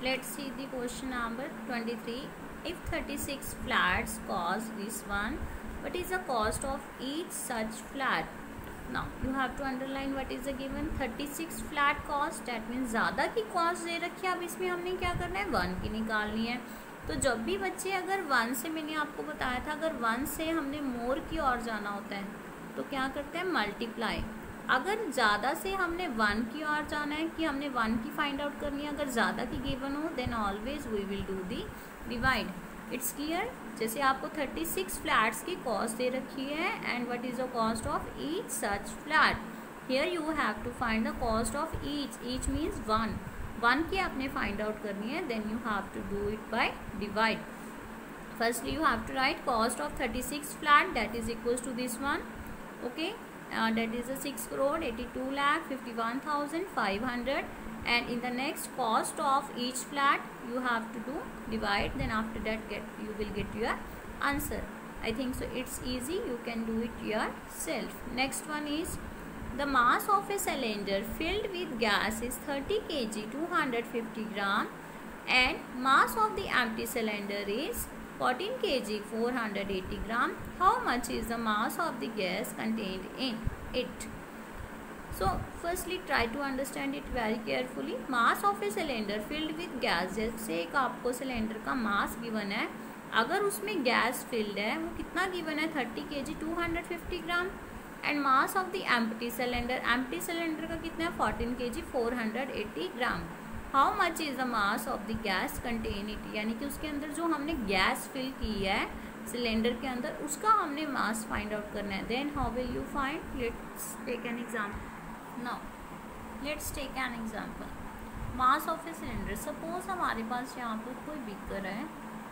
Let's see the question number 23. If 36 flats cost this one, what is the cost of each such flat? Now you have to underline what is the given 36 flat cost. That means ज़्यादा की cost दे रखी है. अब इसमें हमने क्या करना है, 1 की निकालनी है. तो जब भी बच्चे अगर 1 से, मैंने आपको बताया था, अगर 1 से हमने मोर की ओर जाना होता है तो क्या करते हैं, मल्टीप्लाई. अगर ज़्यादा से हमने 1 की ओर जाना है कि हमने 1 की फाइंड आउट करनी है, अगर ज़्यादा की गिवन हो then always we will do the divide. It's clear. जैसे आपको 36 फ्लैट्स की कॉस्ट दे रखी है and what is the cost of each such flat. Here you have to find the cost of each means 1 की आपने find out करनी है, then you have to do it by divide. Firstly you have to write cost of 36 flat that is equals to this one. Okay, that is a 6,82,51,500, and in the next cost of each flat you have to do divide, then after that you will get your answer. I think so it's easy, you can do it yourself. Next one is the mass of a cylinder filled with gas is 30 kg 250 gram and mass of the empty cylinder is 14 kg 480 gram. How much is the mass of the gas contained in it? So firstly try to understand it very carefully. Mass of a cylinder filled with gas, जैसे एक आपको cylinder का mass given है, अगर उसमें gas filled है वो कितना गिवन है, 30 kg 250 gram. And mass of the empty cylinder, empty cylinder का कितना है, 14 kg 480 ग्राम. How much is the mass of the gas contain it, यानी कि उसके अंदर जो हमने गैस फिल की है सिलेंडर के अंदर उसका हमने मास फाइंड आउट करना है. Then how will you find, let's take an example. Now let's take an example. Mass of a cylinder, suppose हमारे पास यहाँ पर कोई बीकर है.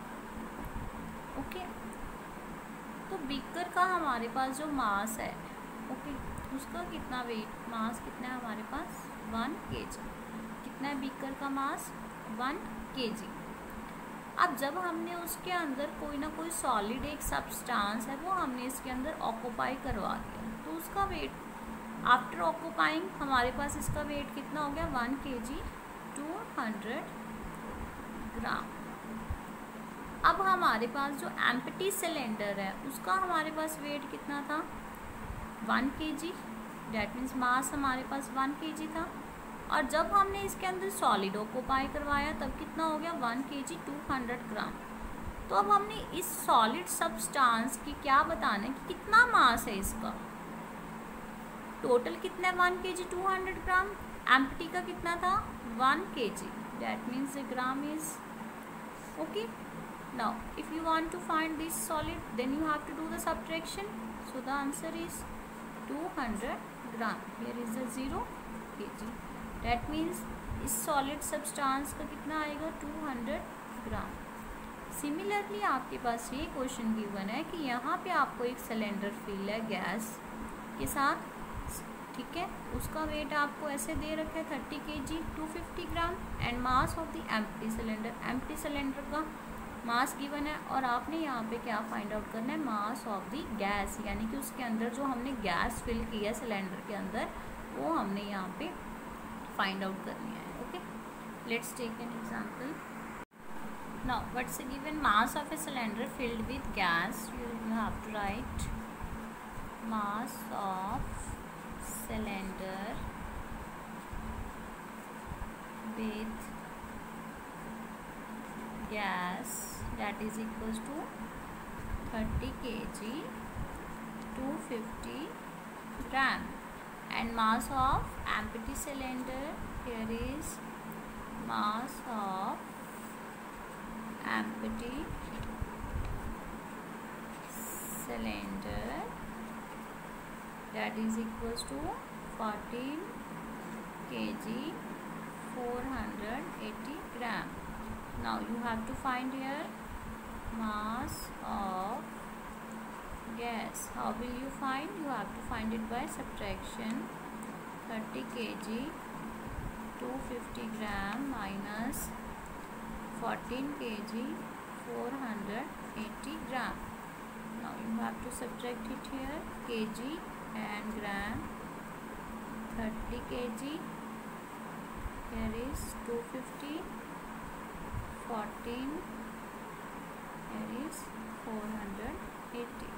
ओके, तो बीकर का हमारे पास जो मास है, ओके, उसका कितना वेट, मास कितना है हमारे पास, 1 kg. कितना है बीकर का मास, 1 kg. अब जब हमने उसके अंदर कोई ना कोई सॉलिड एक सब्सटेंस है वो हमने इसके अंदर ऑक्यूपाई करवा दिया, तो उसका वेट आफ्टर ऑक्यूपाइंग हमारे पास इसका वेट कितना हो गया, 1 kg 200 ग्राम. अब हमारे पास जो एम्प्टी सिलेंडर है उसका हमारे पास वेट कितना था, 1 kg. डैट मीन्स मास हमारे पास 1 kg था. और जब हमने इसके अंदर सॉलिड ऑक्यूपाई करवाया तब कितना हो गया, 1 kg 200 ग्राम. तो अब हमने इस सॉलिड सब्सटेंस की क्या बताना है कि कितना मास है इसका, टोटल कितना है, 1 kg 200 ग्राम. एम्प्टी का कितना था, 1 kg. That means the gram is okay. Now if you want to find this solid then you have to do the subtraction, so the answer is 200 gram. Here is the 0 kg. That means इस solid substance का कितना आएगा, 200 ग्राम. Similarly आपके पास ये question given है कि यहाँ पे आपको एक सिलेंडर फिल है गैस के साथ, ठीक है, उसका वेट आपको ऐसे दे रखा है 30 kg 250 gram and mass of the empty cylinder, empty cylinder का मास गिवन है. और आपने यहाँ पे क्या फाइंड आउट करना है, मास ऑफ द गैस, यानी कि उसके अंदर जो हमने गैस फिल की है सिलेंडर के अंदर वो हमने यहाँ पे फाइंड आउट करनी है. Okay, let's take an example. Now what's given, mass of a cylinder filled with gas, you have to write mass of cylinder with gas that is equals to 30 kg 250 gram and mass of empty cylinder, here is mass of empty cylinder that is equals to 14 kg 480 gram. Now you have to find here mass of gas. How will you find? You have to find it by subtraction. 30 kg 250 gram minus 14 kg 480 gram. Now you have to subtract it here, kg and gram. 30 kg, here is 250 14, here is 480.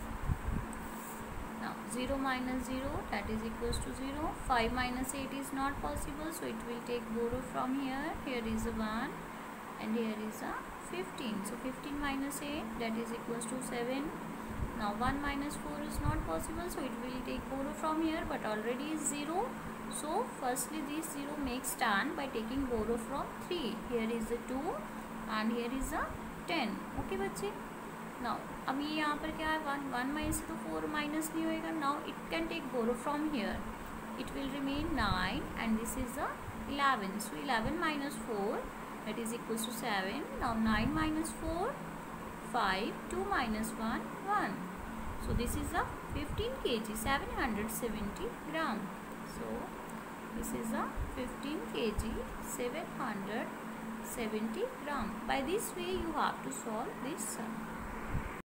Now 0 minus 0, that is equals to 0. 5 minus 8 is not possible, so it will take borrow from here. Here is a 1 and here is a 15. So 15 minus 8, that is equals to 7. Now 1 minus 4 is not possible, so it will take borrow from here, but already is 0. So firstly this 0 makes stand by taking borrow from 3. Here is a 2 and here is a 10. Okay बच्चे, now अब ये यहाँ पर क्या है 1, 1 minus तो 4 minus नहीं होएगा. Now it can take borrow from here, it will remain 9 and this is a 11. So 11 minus 4 that is equals to 7. Now 9 minus 4, 5, 2 minus 1, 1. So this is a 15 kg, 770 gram. So this is a 15 kg, 770 gram. By this way you have to solve this sum.